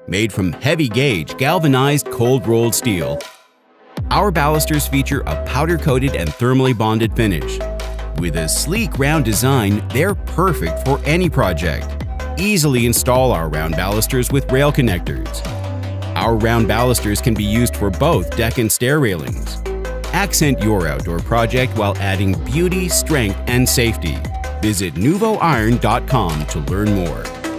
Made from heavy gauge galvanized cold rolled steel, our balusters feature a powder-coated and thermally bonded finish. With a sleek round design, they're perfect for any project. Easily install our round balusters with rail connectors. Our round balusters can be used for both deck and stair railings. Accent your outdoor project while adding beauty, strength, and safety. Visit NuvoIron.com to learn more.